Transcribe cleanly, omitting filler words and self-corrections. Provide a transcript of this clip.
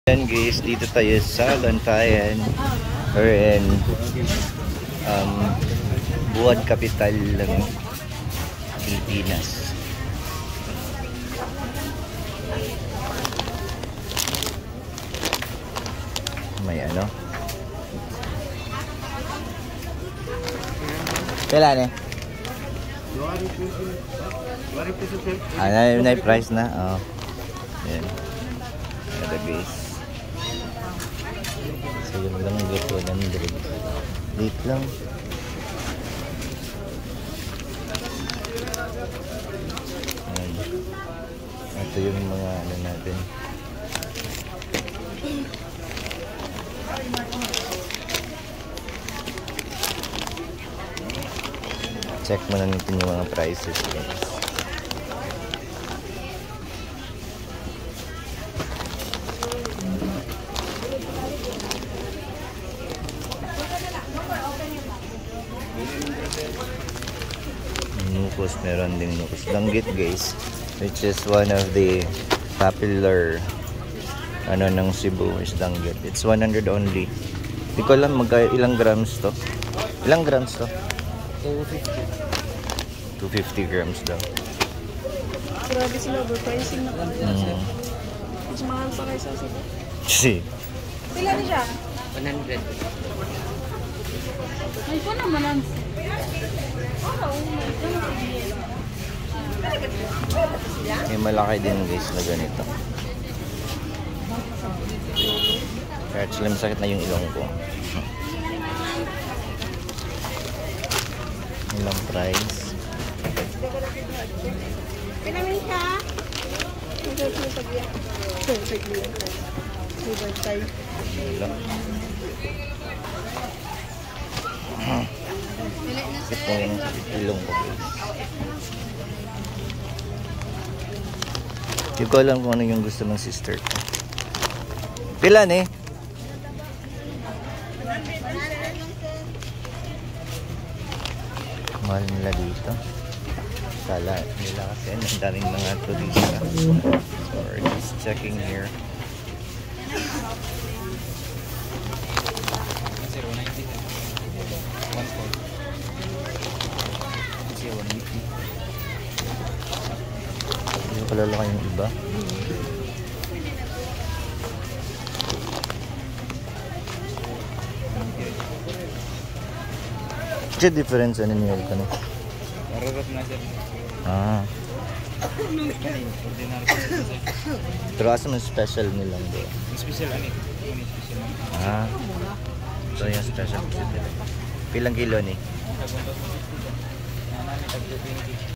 Ayan guys, dito tayo sa Bantayan or in buwan kapital ng Pilipinas. May ano? Kailan eh? Na price na? Oh. Ayan. Ada guys. So yung lang dito ng date lang. Ayan. Ito yung mga ano natin. Check muna natin yung mga prices guys. Nukos, meron ding nukos danggit guys, which is one of the popular ano ng Cebu is danggit. It's 100 only. Hindi ko alam ilang grams to. Ilang grams to? 250 grams daw. Grabe sila, overpricing na kanya. Mas mahal pa kayo sa Cebu. Si. Sila ni siya? 100. Ay ko naman ang... May malaki din guys na ganito. Kaya actually masakit na yung ilong ko. Ilang price? Pinamin ka? Ito yung pagyan. Ito yung pagyan. Ilang. Ito yung ilong ko guys. Hindi ko alam kung ano yung gusto ng sister ko. Pilan eh? Mahal nila dito. Kala nila kasi ang daming mga turista. So we're just checking here. Hindi ko lalaki yung iba. What's the difference ano niyo ka na? Marurot na siya. Ah. Pero asa man special nilang do? Special ani. Special. Ah. So yung special dito. Pilang kilo ni?